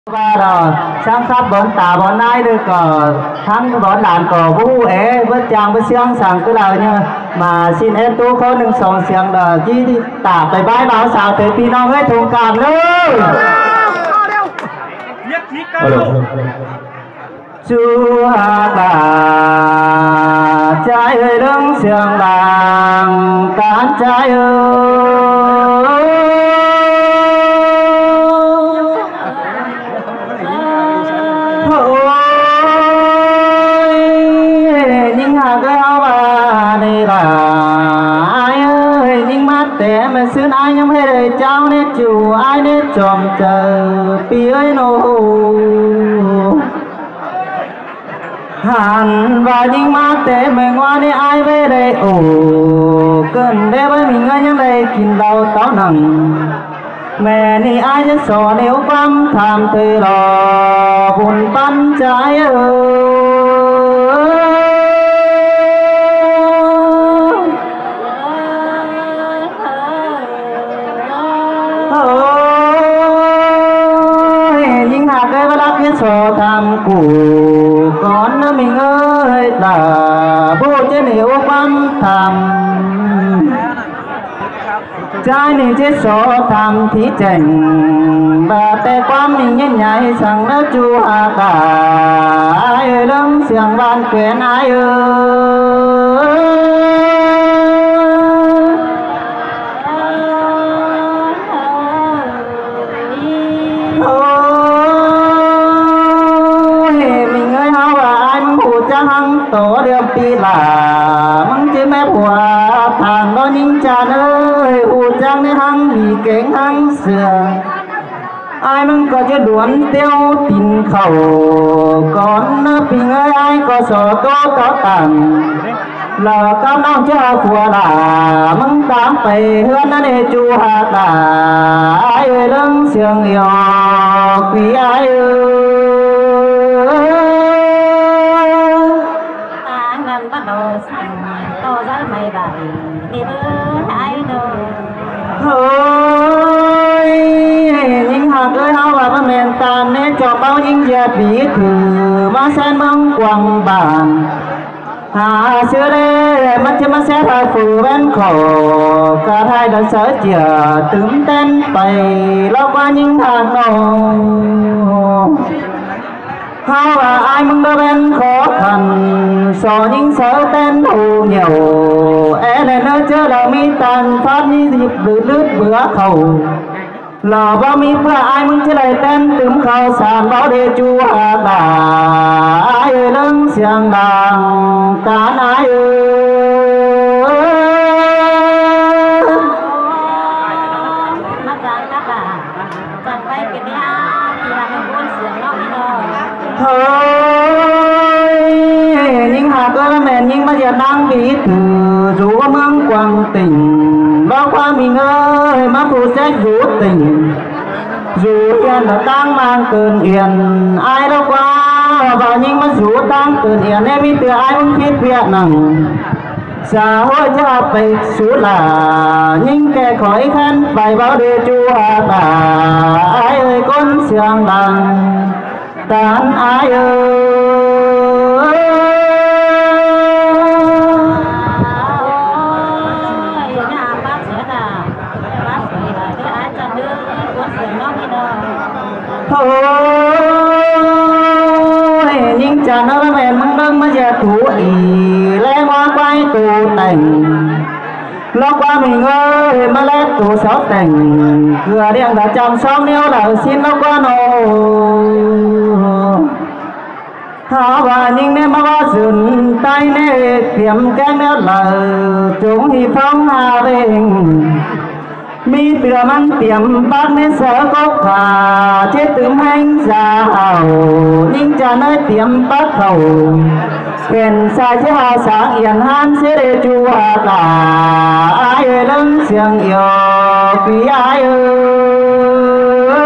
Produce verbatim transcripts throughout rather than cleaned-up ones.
Và rồi sang sắp bốn tà bốn nay được có thắng bốn đàn có vũ ế với chàng với xiang sang cứ là như mà xin em tu có nâng sòng xiang là gì đi tả tới bãi báo sao tới phi nó hết thông cảm luôn chú hà bà trái hơi đứng xiang làng cán trái ơi mà xưa ai nhắm hết đời trao nét chủ ai nét tròn chờ phía nô hàn và những má tế mày ngoan đi ai về đây ồ cần để với mình ở những đây kín đầu táo nặng mẹ ni ai chứ sò nếu băm tham từ lò buồn bắn trái ơi cho tham cụ con mình ơi là bố chế nếu quan tham trai này chế số tham thí chành bà tê quan mình nhân nhảy sang đất chu hà cả ai ơi lắm xiang ban quyền ai ơi tổ điệp đi là măng chế mép hòa thằng đó những cha ơi u trang nên hăng vì kén hăng sườn ai măng có chế đuốn tiêu tin khẩu con bình ơi ai có sổ tô có tặng là cao nông chứ phùa là măng tám phải hơn nó để chu hạ là ai ơi lưng sườn yêu quý ai ơi bắt đầu to ra mày bảy đi với hai đôi thôi những hạt ơi hao và ba mền tàn nên cho bao những giờ bí thử ba sen mong quăng bàn hà xưa đây mắt chân mắt xét hai phù bên khổ cả hai đã sợ chửa tướng tên bày lo qua những hạt nồng hao và ai mong đôi bên khó khăn so những sợ tên thù nhiều é lên nơi chưa là mi tàn phát như dịp lướt lướt bữa khẩu lò bao mi bữa ai mong chưa lại tên tướng khẩu sàn báo đề chu hà tà ai ơi lưng xiang đàng cán ai ơi mắt rằng các bạn chẳng bay cái đi ha thì là mình buôn xiang nó thôi những hạt ơi mẹ nhưng bây giờ đang bị từ rủ mương quang tình bao qua mình ơi má phụ sách rủ tình dù yên là đang mang cơn yên ai đâu qua và nhưng mà rủ đang cơn yên em biết từ ai cũng biết việc nặng xã hội cho phải số là những kẻ khỏi khen phải báo đề chu hà bà ai ơi con xiang đằng tán ai ơi thôi nhưng cha nó về măng đông mà giờ thủ ý lẽ hoa quay tù tình lo qua mình ơi mà lẽ tù sáu tình cửa điện đã chồng xong nếu là xin nó qua nô họ và nhưng nếu mà có dừng tay nè kiếm cái nếu là chúng thì phong hà bình mi tựa mang tiệm bác nên sợ có khả chết tướng hành giả hảo nhưng cha nơi tiệm bác khẩu kèn xa chứ hà sáng yên han sẽ để chu hà cả ai ơi lưng xiang yêu quý ai ơi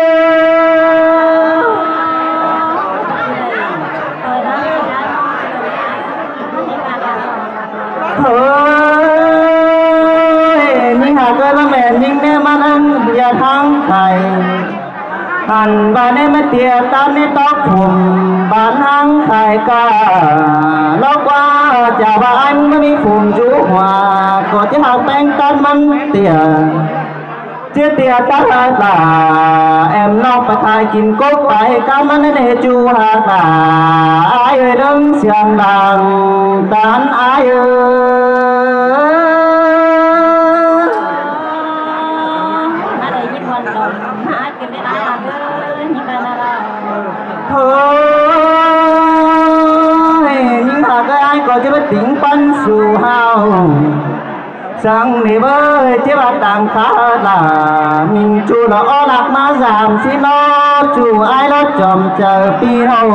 thôi nhưng hạt ơi ba mẹ nhưng em ăn ăn giờ tháng thầy hàn và nên mới tiệt tan đi tóc phùng bán hăng khai ca lo qua chào bà anh mới phùng chú hòa có chiếc học bánh tan măng tiệt chia tiệt tan là em nó phải khai kín cốt phải cảm ơn để chú hạ là ai ơi đứng xiang đàng tan ai ơi nhưng mà cái ai có chứ biết tính bắn su hao sang này với chế bát tàng khá là mình chú nó o lạc má giảm xin nó chú ai nó chồng chờ pi hầu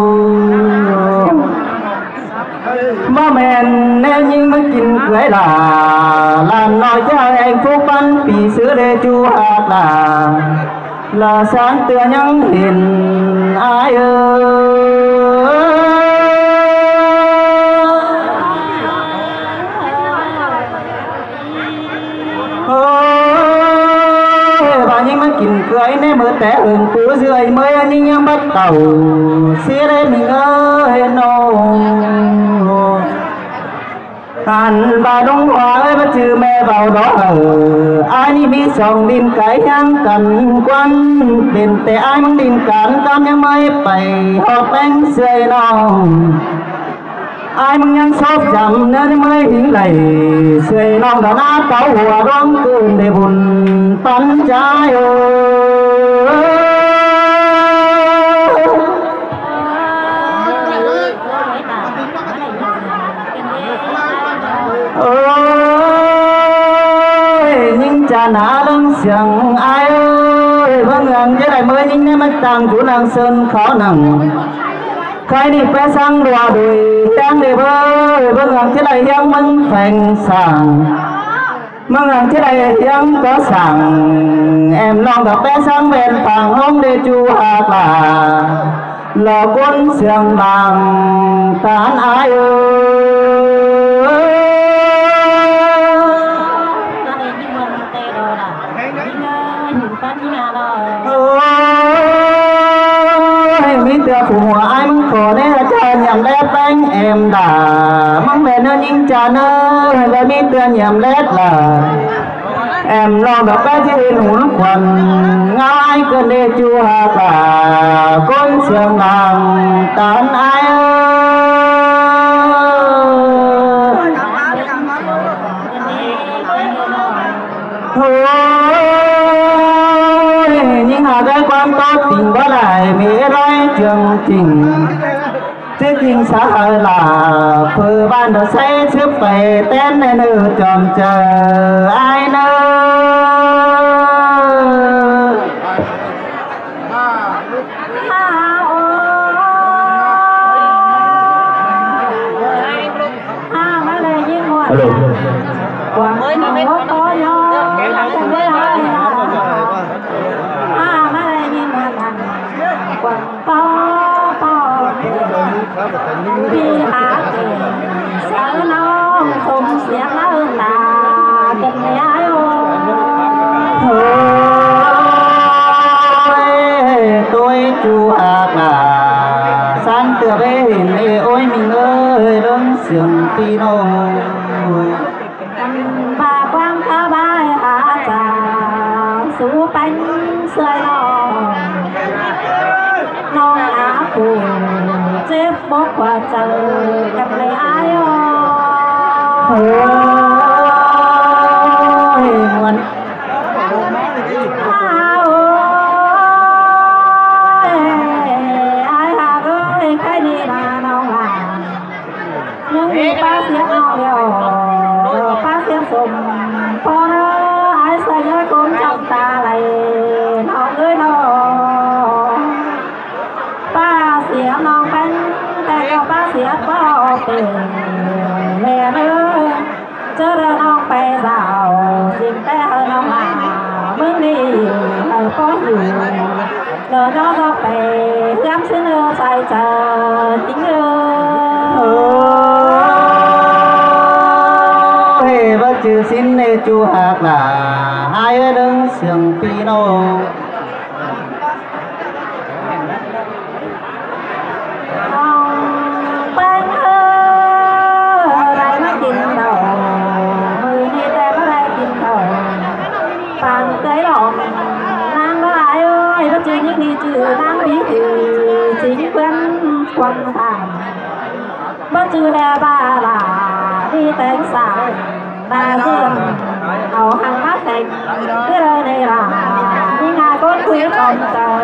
mà mình nếu như mới kinh cưới là làm nói cho anh phúc bắn pi sữa để chú hạt là là sáng tựa nhắn hiền ai ơi và những mắt kìm cưới nên mới té hưởng cú dưới mới nhưng nhưng bắt đầu xía đây mình ơi nô hàn bà đông hoa ơi bắt chữ mẹ vào đó ở ai đi mi sòng đinh cái nhang cần quan đền tệ ai mang đinh cán cam nhang mới bày họp anh sơi non ai mang nhang sốt dầm nên mới hình lầy sơi non đã nát cáo hòa đoán cơn để buồn bắn trái ơi ơi nhưng cha nã lưng xiềng ai ơi vâng ngàn với lại mới nhưng em mất tàng chú nàng sơn khó nặng khai đi bé sang đùa đùi đang để bơi vâng ngàn với lại hiang măng phèn sàng măng ngàn với lại hiang có sàng em lòng gặp bé sang bên phàng hông để chú hạt là lò quân xiềng bằng tán ai ơi ôi mi tựa phụ hòa ai mong khổ đấy là cho nhầm lét bánh em đã mong mẹ nó nhưng cha nó là mi tựa nhầm lét là em lo được cái gì hùn quần ngay cơn đê chua cả con sương bằng tán ai ơi nhưng hà cái quan tốt tình đó lại mỹ nói chương trình chương trình xã hội là phơi ban đầu say trước về tên nên nữ chọn chờ ai nữa quảng mới nó có nhau chẳng biết ai à mà đây nhìn mà thằng quảng to to vì hạ tiền sợ nó không sẽ lớn là cần này ai ơi tôi chú hạt là san tựa về hình ôi mình ơi lớn sườn pino bà quang khá bài hạ trà sú bánh sơi nó nó á cùng xếp bốc qua chờ gặp lại ai ơi muốn ai hà ơi cái gì là nó là nhưng ba tiếng nó đều ba tiếng sùng con ai say với con trong ta này nó ơi nó ba tiếng nó bánh tay nó ba tiếng có tiền mẹ nữa chớ ra nó bay rào xin té hơn nó mà bước đi hơi có nhiều lỡ nó nó bay dám xin nữa say chờ tính ơi bác chữ xin nê chú hạt là hai đứng sườn pino trừ năng bí thư chính quyền quân thành bất trừ đe ba là đi tên xảo đa dương hầu hàng mắt thành cái đời này là những ai có quý còn chờ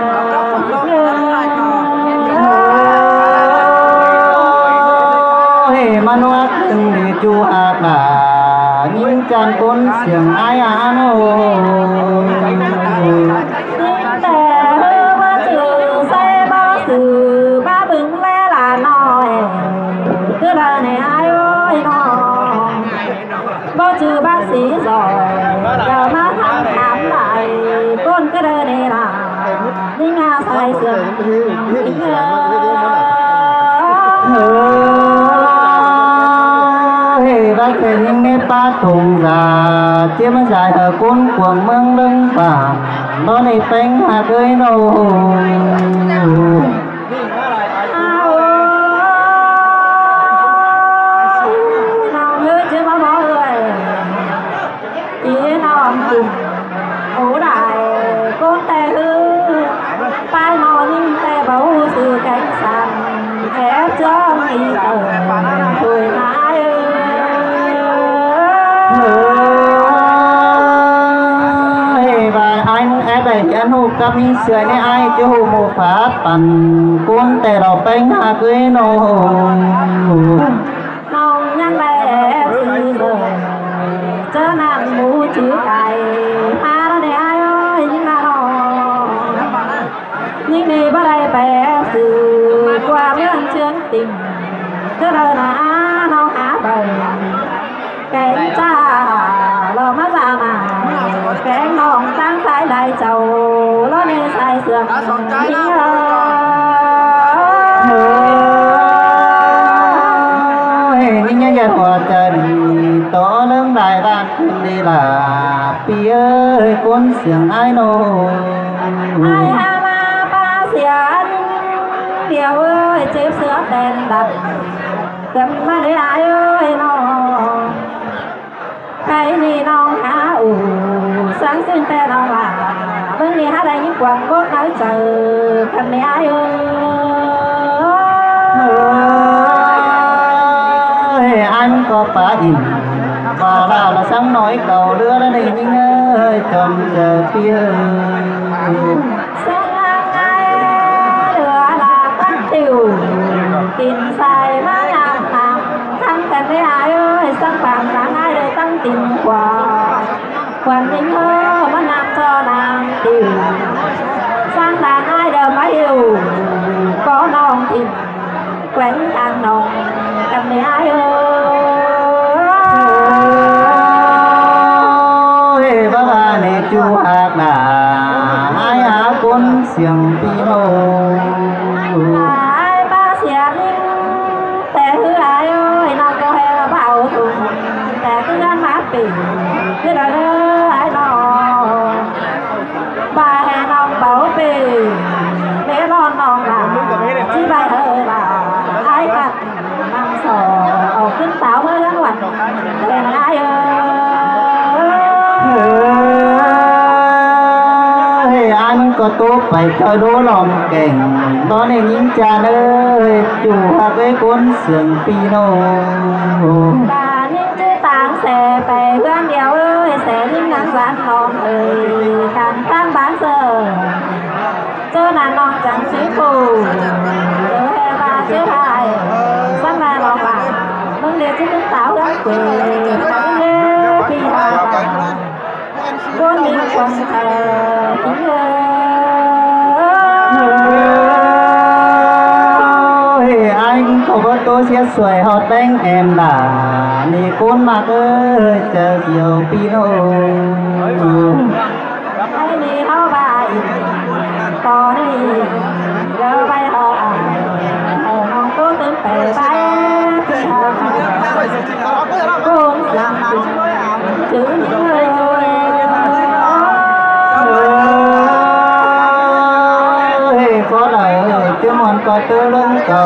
hề man hoa từng đi chu hạt là những chân côn xiềng ai à nô ba bừng lẽ là nói cứ lời này ai ơi nó bao trừ bác sĩ rồi giờ má thăm khám lại con cái đời này là đi nga sai sườn hề bác thể những nét ba thùng già chiếm dài ở côn cuồng mương lưng và nó này bánh hạt ơi nô ủ đại con tè hư tai mò nhưng tè bấu từ cánh sàn ép cho nghỉ tờ tuổi nái ơi và anh ép đầy chân hộp cặp như sưởi này ai chứ hộp một phát bằng con tè đỏ bánh hạ cưới nô nông nhăn bè ép sư rồi chớ nàn mũ chữ cài ma đó để ai ơi nhưng mà nó nhưng đi bắt đây bè từ qua lương chương tình cứ đời là nó há bầu cái cha lo mắt ra mà cái nòng tăng thái đại chầu nó đi sai sườn nhưng nhân dân hòa trần tỏ lớn đại ban đi là pi ơi cuốn xiềng ai nô ai ha ma ba xiềng điều ơi chế sữa đèn đặt cầm mà để ai ơi nó cái gì nó há ủ sáng sinh te nó là bên đi hát đây những quần bốt nói chờ cầm để ai ơi anh có phá in và là là sáng nói cầu đưa lên đây nhưng ơi chồng giờ kia sáng ai đưa là các tiểu tìm sai má nhằm làm thăng cần để ai ơi sáng vàng sáng ai để tăng tìm quà quan tình hơ mà làm cho nàng tiểu sáng đàn ai đều mấy yêu có non thì quen càng nồng cầm để ai ơi bác bà này chú hạt là ai há cuốn xiềng pino ai ba xiềngแต่คือai ơi nó có hay là bảo thùngแต่cứ ăn mát bình cứ là ai nó ba hè nó bảo bình để lo nó là chỉ bài hơi là ai cả năm sò ở kinh táo mới gắn hoạch để ai ơi anh có tốt phải cho đố lòng kèn đó nên những cha ơi chủ hạt cái cuốn xiềng pino ta những chữ tàng xe về gương điều ơi sẽ những ngắn gián hòn ơi càng tăng bán giờ cho là non chẳng chữ phù đỡ hè ba chữ hai sáng là lòng là mừng liệt chữ tướng táo gắn quỷ mừng liệt khi hoa con mình quần thờ kính ơi anh không có tôi sẽ xuôi họ đánh em là nì con mà ơi chờ chiều pino ai nì họ bài có đi gỡ bay họ họ mong cố tướng bể bay khi họ con làm chữ những người ơi có lời chứ mòn có tư lưng cầu